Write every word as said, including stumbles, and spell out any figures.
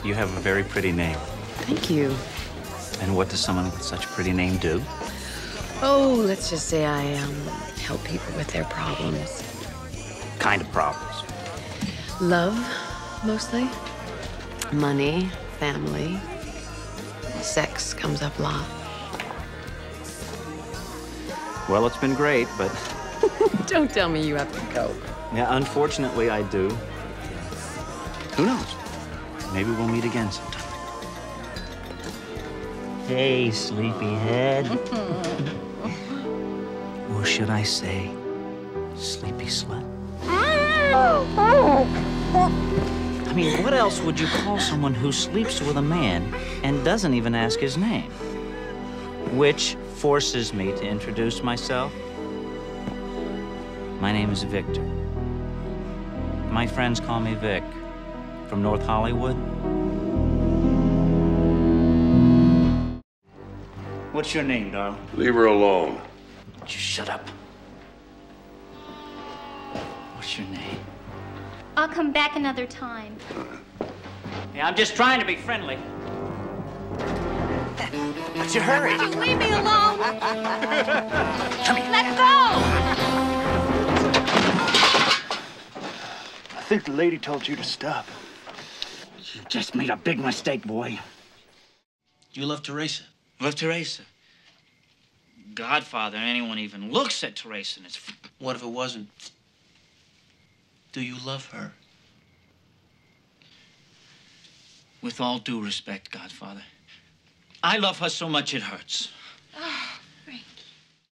You have a very pretty name. Thank you. And what does someone with such a pretty name do? Oh, let's just say I um, help people with their problems. Kind of problems. Love, mostly. Money, family. Sex comes up a lot. Well, it's been great, but... Don't tell me you have to go. Yeah, unfortunately, I do. Who knows? Maybe we'll meet again sometime. Hey, sleepyhead. Or should I say, sleepy slut? I mean, what else would you call someone who sleeps with a man and doesn't even ask his name? Which forces me to introduce myself. My name is Victor. My friends call me Vic. From North Hollywood. What's your name, darling? Leave her alone. Just shut up. What's your name? I'll come back another time. Yeah, I'm just trying to be friendly. What's your hurry? Would you leave me alone? Come here. Let go! I think the lady told you to stop. You just made a big mistake, boy. You love Teresa? Love Teresa? Godfather, anyone even looks at Teresa and it's... What if it wasn't? Do you love her? With all due respect, Godfather, I love her so much it hurts.